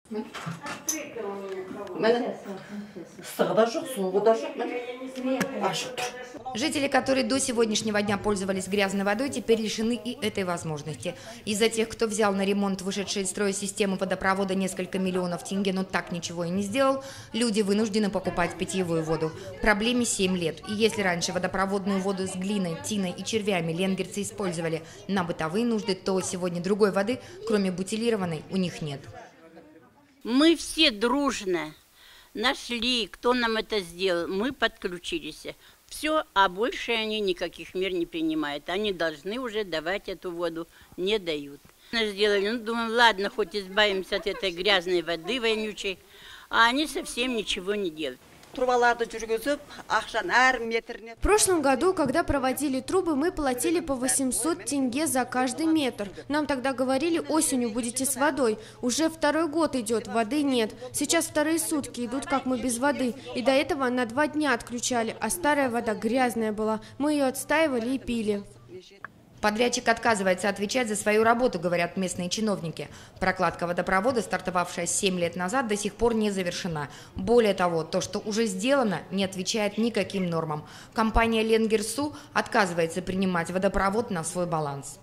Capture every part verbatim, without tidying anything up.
Жители, которые до сегодняшнего дня пользовались грязной водой, теперь лишены и этой возможности. Из-за тех, кто взял на ремонт вышедшие из строя системы водопровода несколько миллионов тенге, но так ничего и не сделал, люди вынуждены покупать питьевую воду. Проблеме семь лет. И если раньше водопроводную воду с глиной, тиной и червями ленгерцы использовали на бытовые нужды, то сегодня другой воды, кроме бутилированной, у них нет. Мы все дружно нашли, кто нам это сделал. Мы подключились. Все, а больше они никаких мер не принимают. Они должны уже давать эту воду, не дают. Сделали, ну, думаем, ладно, хоть избавимся от этой грязной воды вонючей, а они совсем ничего не делают. В прошлом году, когда проводили трубы, мы платили по восемьсот тенге за каждый метр. Нам тогда говорили, осенью будете с водой. Уже второй год идет, воды нет. Сейчас вторые сутки идут, как мы без воды. И до этого на два дня отключали, а старая вода грязная была. Мы ее отстаивали и пили. Подрядчик отказывается отвечать за свою работу, говорят местные чиновники. Прокладка водопровода, стартовавшая семь лет назад, до сих пор не завершена. Более того, то, что уже сделано, не отвечает никаким нормам. Компания Ленгерсу отказывается принимать водопровод на свой баланс.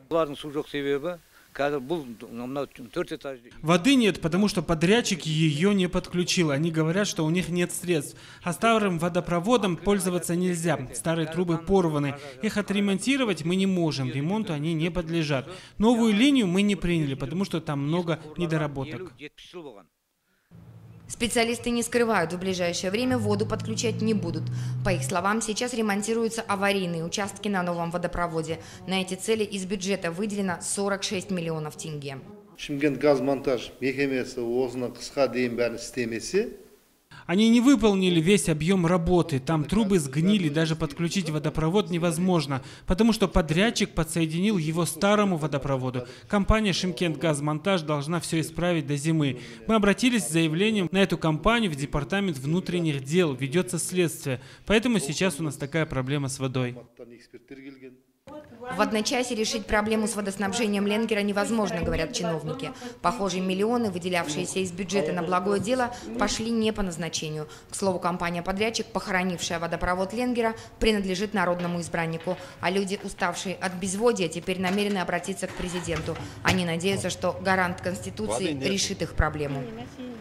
Воды нет, потому что подрядчик ее не подключил. Они говорят, что у них нет средств. А старым водопроводом пользоваться нельзя. Старые трубы порваны. Их отремонтировать мы не можем. Ремонту они не подлежат. Новую линию мы не приняли, потому что там много недоработок. Специалисты не скрывают, в ближайшее время воду подключать не будут. По их словам, сейчас ремонтируются аварийные участки на новом водопроводе. На эти цели из бюджета выделено сорок шесть миллионов тенге. Шымкент газмонтаж мекемесі осыны қысқа дейін бәрін істемесе. Они не выполнили весь объем работы. Там трубы сгнили, даже подключить водопровод невозможно, потому что подрядчик подсоединил его старому водопроводу. Компания «Шымкент Газмонтаж» должна все исправить до зимы. Мы обратились с заявлением на эту компанию в Департамент внутренних дел. Ведется следствие. Поэтому сейчас у нас такая проблема с водой. В одночасье решить проблему с водоснабжением Ленгера невозможно, говорят чиновники. Похожие миллионы, выделявшиеся из бюджета на благое дело, пошли не по назначению. К слову, компания-подрядчик, похоронившая водопровод Ленгера, принадлежит народному избраннику. А люди, уставшие от безводья, теперь намерены обратиться к президенту. Они надеются, что гарант Конституции решит их проблему.